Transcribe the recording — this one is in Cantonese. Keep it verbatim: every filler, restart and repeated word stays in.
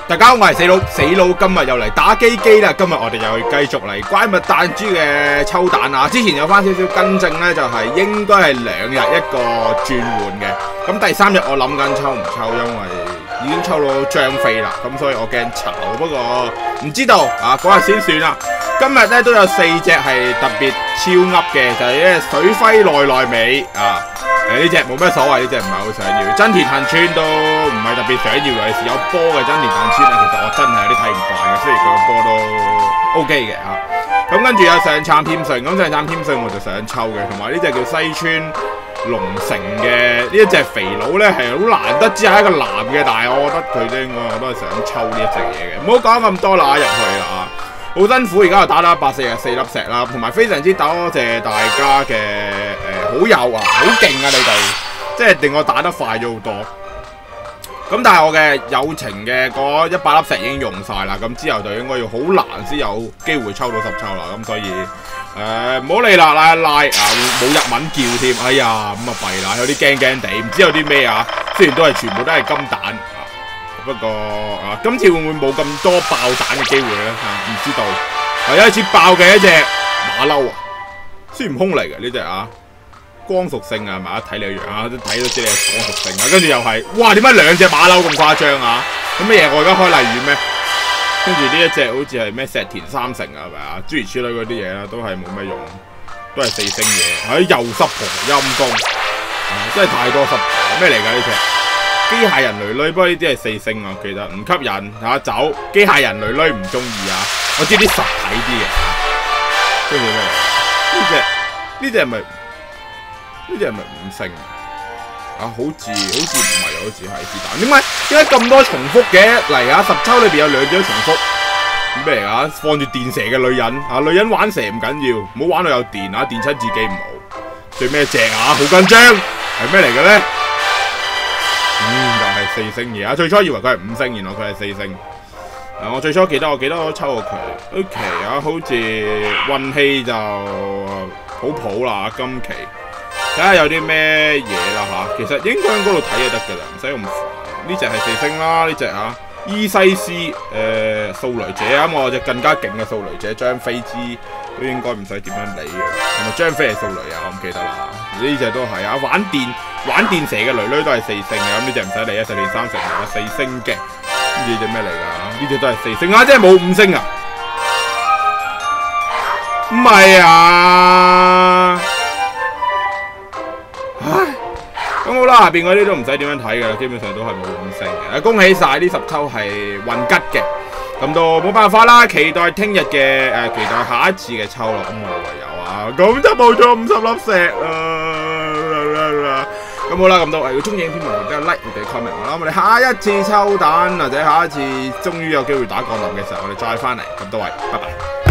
大家好，我係死佬，死佬今日又嚟打機機啦。今日我哋又繼續嚟怪物彈珠嘅抽蛋啊！之前有翻少少更正呢，就係、是、應該係兩日一個轉換嘅。咁第三日我諗緊抽唔抽，因為已經抽到張飛啦，咁所以我驚炒。不過唔知道啊，嗰日先算啦。今日咧都有四隻係特別超噏嘅，就係、是、咧水輝奈奈美啊。誒呢隻冇咩所謂，呢隻唔係好想要。真田幸村都唔係特別想要，尤其是有波嘅真田幸村咧，其實我真係有啲睇唔慣嘅。雖然佢個波都 OK 嘅嚇。咁跟住有上杉添信，咁上杉添信我就想抽嘅，同埋呢隻叫西村龍城嘅呢一隻肥佬咧係好難得，只係一個男嘅，但係我覺得佢都應該我都係想抽呢一隻嘢嘅。唔好講咁多啦，入去啦啊！好辛苦，而家又打到一百四十四粒石啦，同埋非常之多謝大家嘅誒、呃、好友啊，好勁啊你哋，即係令我打得快咗好多。咁但係我嘅友情嘅嗰一百粒石已經用晒啦，咁之後就應該要好難先有機會抽到十抽啦。咁所以誒唔好理啦，拉一拉啊，冇日文叫添，哎呀咁啊弊啦，有啲驚驚地，唔知有啲咩啊。雖然都係全部都係金蛋。不過啊，今次會唔會冇咁多爆彈嘅機會咧？嚇、啊，唔知道。係有一次爆嘅一隻馬騮啊，孫悟空嚟嘅呢隻啊，光屬性啊，係咪啊？睇你個樣啊，都睇到知你係光屬性啊。跟住又係，哇！點解兩隻馬騮咁誇張啊？咁乜嘢？我而家開例語咩？跟住呢一隻好似係咩石田三成啊，係咪啊？諸如此類嗰啲嘢啦，都係冇乜用，都係四星嘢。喺又濕婆陰公，真係太多濕婆。咩嚟㗎呢隻？機械人女女，不過呢啲係四星啊，其實唔吸引嚇走。機械人女女唔中意啊，我知啲實體啲嘅。跟住咩？呢隻呢隻係咪呢隻係咪五星啊？好似好似唔係，好似係是但。點解點解咁多重複嘅？嚟啊！十抽裏邊有兩張重複，咩嚟啊？放住電蛇嘅女人啊！女人玩蛇唔緊要，唔好玩到有電啊！電親自己唔好。最咩隻啊？好緊張，係咩嚟嘅咧？嗯，就係、是、四星嘢啊！最初以為佢係五星，原來佢係四星。啊，我最初記得，我記得我抽過佢。期啊，好似運氣就好普啦，今期睇下有啲咩嘢啦吓。其實應該喺嗰度睇就得噶啦，唔使咁煩。呢隻係四星啦，呢隻啊伊西斯誒掃雷者啊，咁我隻更加勁嘅掃雷者張飛之都應該唔使點樣理嘅。係咪張飛係掃雷啊？我唔記得啦。呢隻都係啊，玩電。玩電蛇嘅女女都係四星嘅，咁呢隻唔使理啊，十年三成係四星嘅。呢隻咩嚟㗎？呢隻都係四星啊，即係冇五星啊？唔係啊！唉，咁好啦，下邊嗰啲都唔使點樣睇㗎啦，基本上都係冇五星嘅。恭喜晒呢十抽係運吉嘅，咁都冇辦法啦。期待聽日嘅誒，期待下一次嘅抽咯。咁我唯有啊，咁就冇咗五十粒石啊！咁好啦，咁多，如果中意影片，記得 like 我哋 comment 我啦。我哋下一次抽蛋或者下一次終於有機會打鋼林嘅時候，我哋再翻嚟。咁多位，拜拜。